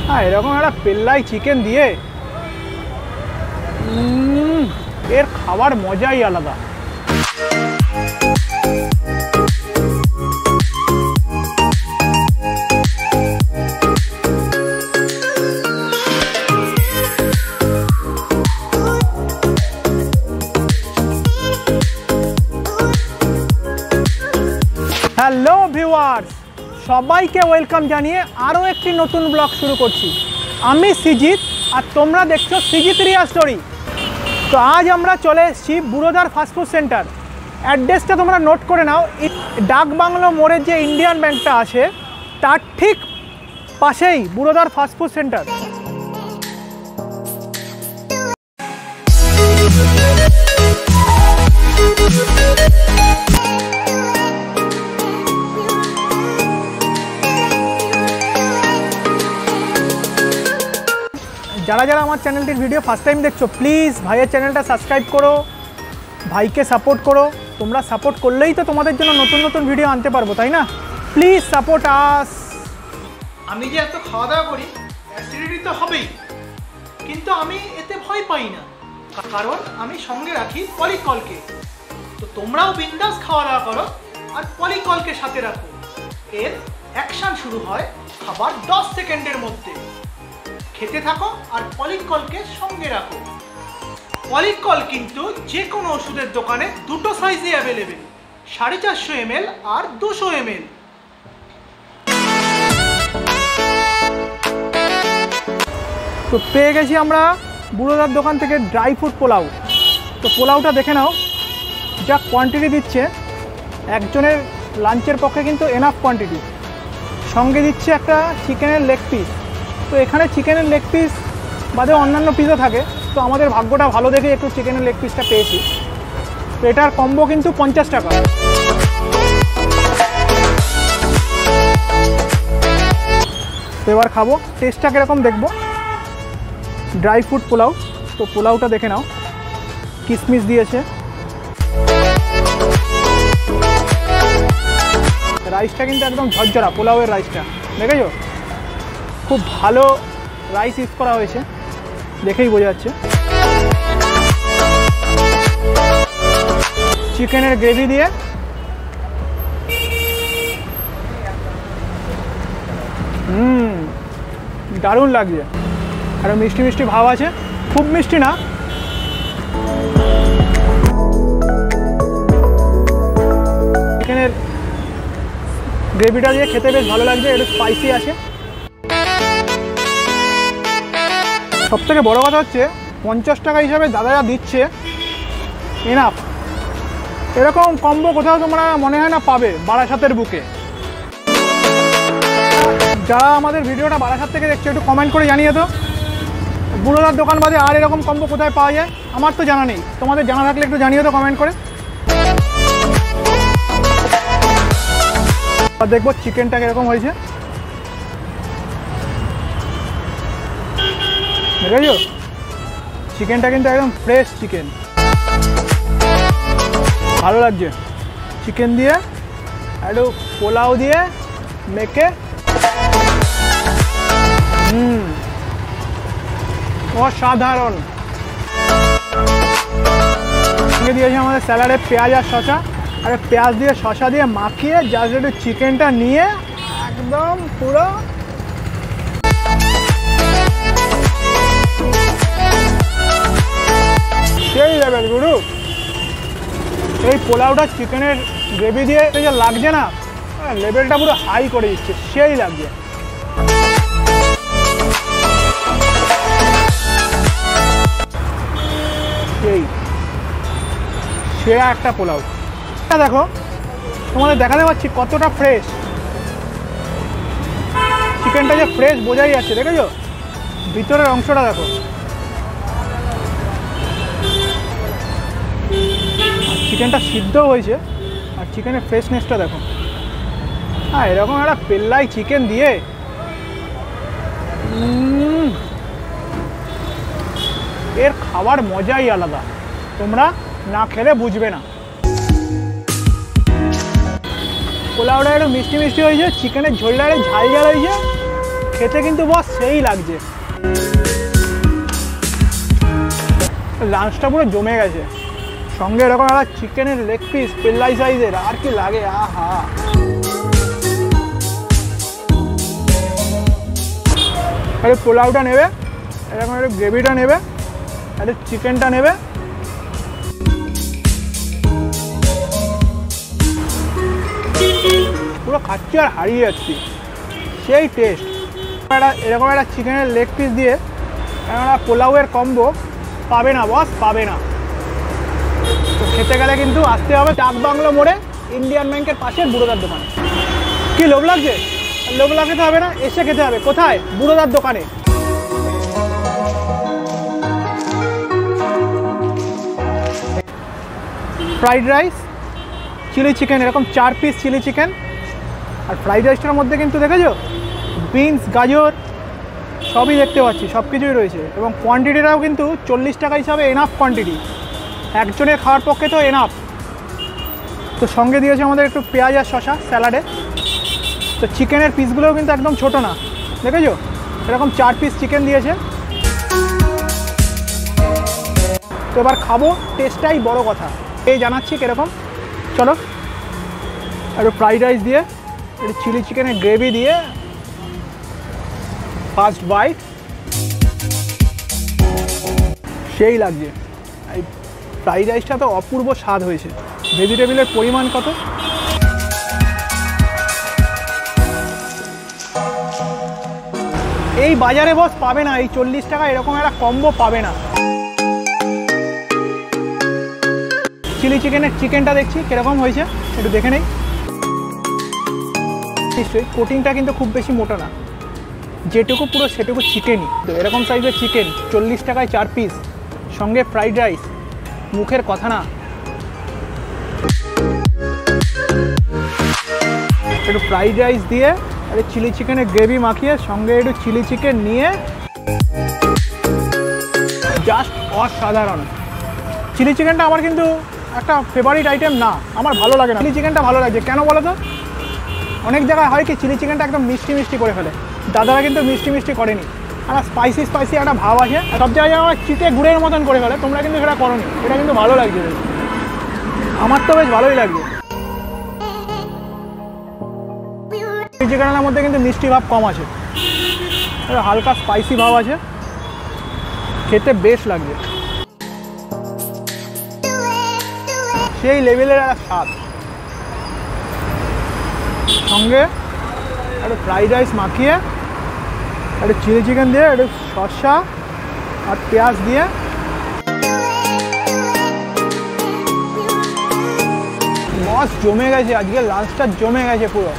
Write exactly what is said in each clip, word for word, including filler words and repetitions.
হ্যাঁ এরকম একটা পেল্লাই চিকেন দিয়ে এর খাবার মজাই আলাদা। হ্যালো ভিউয়ার্স, সবাইকে ওয়েলকাম জানিয়ে আরও একটি নতুন ব্লগ শুরু করছি। আমি সিজিত আর তোমরা দেখছো সিজিত রিয়া স্টোরি। তো আজ আমরা চলে এসেছি বুড়োদার ফাস্টফুড সেন্টার। অ্যাড্রেসটা তোমরা নোট করে নাও। ডাক বাংলো মোড়ের যে ইন্ডিয়ান ব্যাংকটা আছে তার ঠিক পাশেই বুড়োদার ফাস্টফুড সেন্টার। যারা যারা আমার চ্যানেলটির ভিডিও ফার্স্ট টাইম দেখছো প্লিজ ভাইয়ের চ্যানেলটা সাবস্ক্রাইব করো, ভাইকে সাপোর্ট করো। তোমরা সাপোর্ট করলেই তো তোমাদের জন্য নতুন নতুন ভিডিও আনতে পারবো, তাই না? Please support us. আমি যে এত খাওয়া দাওয়া করি অ্যাসিডিটি তো হবেই, কিন্তু আমি এতে ভয় পাই না, কারণ আমি সঙ্গে রাখি পলিকলকে। তো তোমরাও বিন্দাস খাওয়া দাওয়া করো আর পলিকলকে সাথে রাখো। এর অ্যাকশন শুরু হয় খাবার দশ সেকেন্ডের মধ্যে। খেতে থাকো আর পলিকলকে সঙ্গে রাখো। পলিকল কিন্তু যে কোনো ওষুধের দোকানে দুটো সাইজে অ্যাভেলেবেল, সাড়ে চারশো এম এল আর দুশো এম এল। তো পেয়ে গেছি আমরা বুড়োদার দোকান থেকে ড্রাই ফ্রুট পোলাও। তো পোলাওটা দেখে নাও, যা কোয়ান্টিটি দিচ্ছে একজনের লাঞ্চের পক্ষে কিন্তু এনাফ কোয়ান্টিটি। সঙ্গে দিচ্ছে একটা চিকেনের লেগ পিস। তো এখানে চিকেনের লেগ পিস বাদে অন্যান্য পিসও থাকে, তো আমাদের ভাগ্যটা ভালো দেখে একটু চিকেনের লেগ পিসটা পেয়েছি। তো এটার কম্বো কিন্তু পঞ্চাশ টাকা। তো এবার খাবো, টেস্টটা কীরকম দেখবো। ড্রাই ফ্রুট পোলাও। তো পোলাওটা দেখে নাও, কিশমিশ দিয়েছে। রাইসটা কিন্তু একদম ঝরঝরা, পোলাওয়ের রাইসটা দেখেছো, খুব ভালো রাইস ইউজ করা হয়েছে, দেখেই বোঝা যাচ্ছে। চিকেনের গ্রেভি দিয়ে হুম দারুণ লাগছে। আর মিষ্টি মিষ্টি ভাব আছে, খুব মিষ্টি না। চিকেনের গ্রেভিটা দিয়ে খেতে বেশ ভালো লাগছে, একটু স্পাইসি আছে। সব থেকে বড়ো কথা হচ্ছে পঞ্চাশ টাকা হিসাবে দাদারা দিচ্ছে এনাফ। এরকম কম্বো কোথাও তোমরা মনে হয় না পাবে বারাসাতের বুকে। যারা আমাদের ভিডিওটা বারাসাত থেকে দেখছে একটু কমেন্ট করে জানিয়ে তো, বুড়োদার দোকান বাদে আর এরকম কম্বো কোথায় পাওয়া যায়। আমার তো জানা নেই, তোমাদের জানা থাকলে একটু জানিয়ে তো কমেন্ট করে। আর দেখবো চিকেনটা কীরকম হয়েছে। দেখেছো, চিকেনটা কিন্তু একদম ফ্রেশ চিকেন, ভালো লাগছে। চিকেন দিয়ে একটু পোলাও দিয়ে মেখে হুম অসাধারণ। সঙ্গে দিয়েছে আমাদের স্যালাডে পেঁয়াজ আর শসা, আর পেঁয়াজ দিয়ে শসা দিয়ে মাখিয়ে জাস্ট একটু চিকেনটা নিয়ে একদম পুরো সেই লেভেল গুরু। এই পোলাওটা চিকেনের গ্রেভি দিয়ে যে লাগছে না, লেভেলটা পুরো হাই করে দিচ্ছে, সেই লাগছে। সেই সেরা একটা পোলাও। দেখো তোমাদের দেখাতে পাচ্ছি কতটা ফ্রেশ চিকেনটা, যে ফ্রেশ বোঝাই যাচ্ছে। দেখেছো ভিতরের অংশটা দেখো, চিকেনটা সিদ্ধ হয়েছে আর চিকেনের ফ্রেশনেসটা দেখো। হ্যাঁ এরকম একটা পেল্লাই চিকেন দিয়ে এর খাবার মজাই আলাদা, তোমরা না খেলে বুঝবে না। পোলাওটা একটু মিষ্টি মিষ্টি হয়েছে, চিকেনের ঝোলটা একটু ঝাল ঝাল হয়েছে, খেতে কিন্তু বস সেই লাগছে। লাঞ্চটা পুরো জমে গেছে, সঙ্গে এরকম একটা চিকেনের লেগ পিস পেল্লাই সাইজের, আর কি লাগে। আহা, আরে পোলাওটা নেবে, এরকম একটু গ্রেভিটা নেবে, একটু চিকেনটা নেবে, পুরো খাচ্ছি আর হারিয়ে যাচ্ছি, সেই টেস্ট। একটা এরকম একটা চিকেনের লেগ পিস দিয়ে একটা পোলাওয়ের কম্বো পাবে না বস, পাবে না। তো খেতে গেলে কিন্তু আসতে হবে ডাকবাংলো মোড়ে ইন্ডিয়ান ব্যাংকের পাশের বুড়োদার দোকানে। কি লোভ লাগছে? লোভ লাগাতে হবে না, এসে খেতে হবে। কোথায়? বুড়োদার দোকানে। ফ্রাইড রাইস, চিলি চিকেন, এরকম চার পিস চিলি চিকেন। আর ফ্রাইড রাইসটার মধ্যে কিন্তু দেখেছো বিনস, গাজর সবই দেখতে পাচ্ছি, সব কিছুই রয়েছে। এবং কোয়ান্টিটিটাও কিন্তু চল্লিশ টাকা হিসাবে এনাফ কোয়ান্টিটি, একজনের খাওয়ার পক্ষে তো এনাফ। তো সঙ্গে দিয়েছে আমাদের একটু পেঁয়াজ আর শসা স্যালাডে। তো চিকেনের পিসগুলোও কিন্তু একদম ছোটো না, দেখেছো এরকম চার পিস চিকেন দিয়েছে। তো এবার খাবো, টেস্টটাই বড় কথা। এই জানাচ্ছি কীরকম। চলো একটু ফ্রাইড রাইস দিয়ে, একটু চিলি চিকেনের গ্রেভি দিয়ে ফার্স্ট বাইট, সেই লাগছে। এই ফ্রাইড রাইসটা তো অপূর্ব স্বাদ হয়েছে। ভেজিটেবিলের পরিমাণ কত! এই বাজারে বস পাবে না, এই চল্লিশ টাকা এরকম একটা কম্বো পাবে না। চিলি চিকেনের চিকেনটা দেখছি কীরকম হয়েছে, একটু দেখে নেই। নিশ্চয়ই কোটিংটা কিন্তু খুব বেশি মোটা না, যেটুকু পুরো সেটুকু চিকেনই। তো এরকম সাইজের চিকেন চল্লিশ টাকায় চার পিস, সঙ্গে ফ্রাইড রাইস, মুখের কথা না। একটু ফ্রাইড রাইস দিয়ে আর চিলি চিকেনের গ্রেভি মাখিয়ে সঙ্গে একটু চিলি চিকেন নিয়ে, জাস্ট অসাধারণ। চিলি চিকেনটা আমার কিন্তু একটা ফেভারিট আইটেম না, আমার ভালো লাগে না। চিলি চিকেনটা ভালো লাগছে কেন বলো তো? অনেক জায়গায় হয় কি চিলি চিকেনটা একদম মিষ্টি মিষ্টি করে ফেলে, দাদারা কিন্তু মিষ্টি মিষ্টি করেনি, একটা স্পাইসি স্পাইসি একটা ভাব আছে। সব জায়গায় আমার চিটে গুড়ের মতন করে ফেলে, তোমরা কিন্তু সেটা করোনি। এটা কিন্তু ভালো লাগছে, আমার তো বেশ ভালোই লাগছে। চিলি চিকেনের মধ্যে কিন্তু মিষ্টি ভাব কম আছে, হালকা স্পাইসি ভাব আছে, খেতে বেশ লাগছে। সেই লেভেলের একটা স্বাদ। সঙ্গে একটু ফ্রাইড রাইস মাখিয়ে, একটু চিলি চিকেন দিয়ে, একটু শসা আর পেঁয়াজ দিয়ে, বস জমে গেছে। আজকে লাঞ্চটা জমে গেছে পুরো।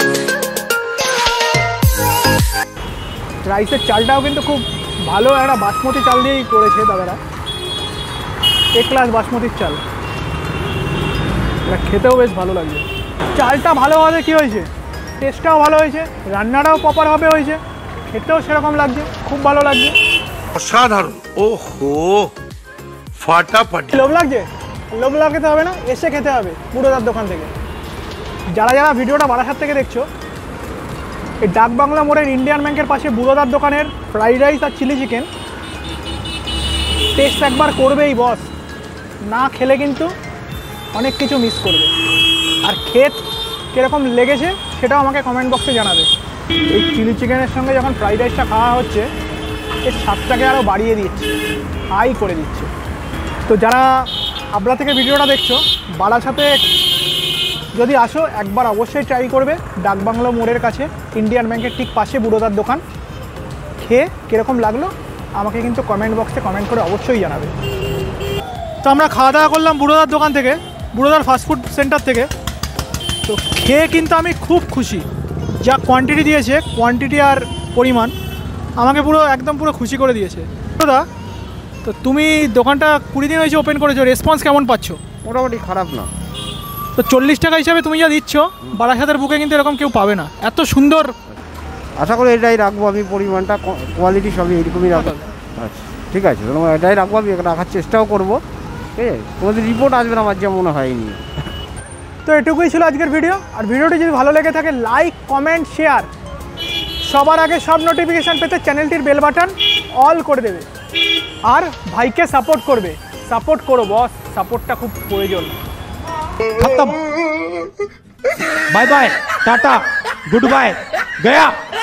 রাইসের চালটাও কিন্তু খুব ভালো, একটা বাসমতি চাল দিয়েই করেছে দাদারা, এ ক্লাস বাসমতির চাল। এটা খেতেও বেশ ভালো লাগছে। চালটা ভালো হওয়াতে কী হয়েছে, টেস্টটাও ভালো হয়েছে, রান্নাটাও প্রপার হবে হয়েছে, খেতেও সেরকম লাগছে, খুব ভালো লাগছে, অসাধারণ। ওহো, ফাটাফাটি। লোভ লাগছে? লোভ লাগাতে হবে না, এসে খেতে হবে বুড়োদার দোকান থেকে। যারা যারা ভিডিওটা বারাসাত থেকে দেখছো, এই ডাকবাংলা মোড়ের ইন্ডিয়ান ব্যাংকের পাশে বুড়োদার দোকানের ফ্রাইড রাইস আর চিলি চিকেন টেস্ট একবার করবেই বস, না খেলে কিন্তু অনেক কিছু মিস করবে। আর খেত কীরকম লেগেছে সেটাও আমাকে কমেন্ট বক্সে জানাবে। এই চিলি চিকেনের সঙ্গে যখন ফ্রাইড রাইসটা খাওয়া হচ্ছে, এর স্বাদটাকে আরও বাড়িয়ে দিচ্ছে, হাই করে দিচ্ছে। তো যারা হাবড়া থেকে ভিডিওটা দেখছো, বারাসাতে যদি আসো একবার অবশ্যই ট্রাই করবে ডাকবাংলো মোড়ের কাছে ইন্ডিয়ান ব্যাংকের ঠিক পাশে বুড়োদার দোকান। খেয়ে কীরকম লাগলো আমাকে কিন্তু কমেন্ট বক্সে কমেন্ট করে অবশ্যই জানাবে। তো আমরা খাওয়া দাওয়া করলাম বুড়োদার দোকান থেকে, বুড়োদার ফাস্টফুড সেন্টার থেকে। তো খেয়ে কিন্তু আমি খুব খুশি, যা কোয়ান্টিটি দিয়েছে, কোয়ান্টিটি আর পরিমাণ আমাকে পুরো একদম পুরো খুশি করে দিয়েছে। দাদা, তো তুমি দোকানটা কুড়ি দিন হয়েছে ওপেন করেছো, রেসপন্স কেমন পাচ্ছ? মোটামুটি খারাপ না। তো চল্লিশ টাকা হিসাবে তুমি যা দিচ্ছ, বারাসাতের বুকে কিন্তু এরকম কেউ পাবে না, এত সুন্দর। আশা করি এটাই রাখবো আমি, পরিমাণটা কোয়ালিটি সবই এইরকমই রাখবো। আচ্ছা ঠিক আছে, তোমার এটাই রাখবো, আমি রাখার চেষ্টাও করবো। ঠিক আছে, তোমাদের রিপোর্ট আসবে না আমার যা মনে হয়নি। তো এটুকুই ছিল আজকের ভিডিও। আর ভিডিওটি যদি ভালো লেগে থাকে লাইক, কমেন্ট, শেয়ার, সবার আগে সব নোটিফিকেশান পেতে চ্যানেলটির বেল বাটন অল করে দেবে আর ভাইকে সাপোর্ট করবে। সাপোর্ট করো বস, সাপোর্টটা খুব প্রয়োজন। खत्म, bye bye, tata, good bye, गया।